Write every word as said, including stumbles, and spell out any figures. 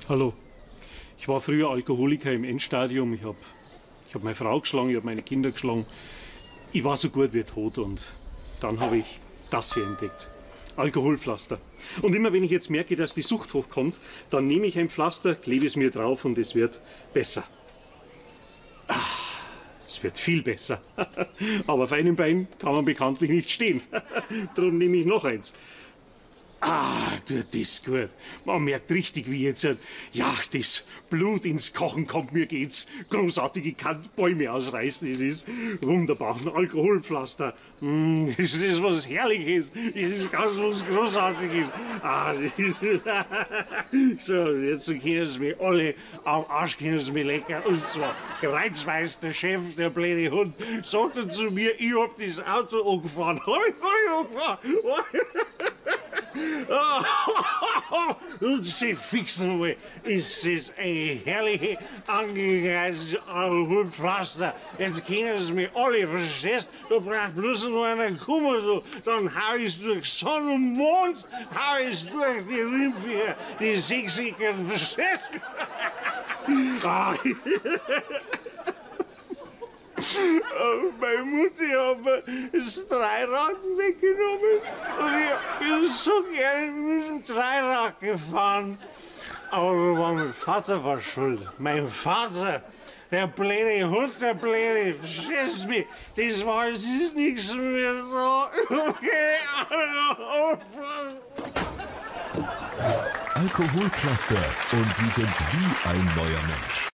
Hallo. Ich war früher Alkoholiker im Endstadium. Ich habe ich hab meine Frau geschlagen, ich habe meine Kinder geschlagen. Ich war so gut wie tot und dann habe ich das hier entdeckt. Alkoholpflaster. Und immer wenn ich jetzt merke, dass die Sucht hochkommt, dann nehme ich ein Pflaster, klebe es mir drauf und es wird besser. Ah, es wird viel besser. Aber auf einem Bein kann man bekanntlich nicht stehen. Darum nehme ich noch eins. Ah, tut das gut. Man merkt richtig, wie jetzt, ja, das Blut ins Kochen kommt. Mir geht's großartig. Ich kann Bäume ausreißen. Es ist wunderbar. Ein Alkoholpflaster. Mm, es ist was Herrliches. Es ist ganz was Großartiges. Ah, das ist so, jetzt können sie mich alle am Arsch können sie mich lecken. Und zwar kreuzweise der Chef, der blöde Hund, sagte zu mir, ich hab das Auto angefahren. Hab ich, hab ich angefahren. Und Sie fixen mal, ist das eine herrliche Angelegenheit, Alkoholpflaster. Jetzt können Sie mich alle, verstehst? Da braucht bloß noch einer kommen, so. Dann hau ich's durch Sonne und Mond, hau ich's durch die Rümpfe, die Sechsigen, verstehst? Ah. Oh, meine Mutter hat mir das Dreirad weggenommen und ich bin so gerne mit dem Dreirad gefahren. Aber war mein Vater war schuld. Mein Vater, der blöde Hund, der blöde, verstehst du mich? Das war, es ist nichts mehr so. Okay. Alkoholpflaster und Sie sind wie ein neuer Mensch.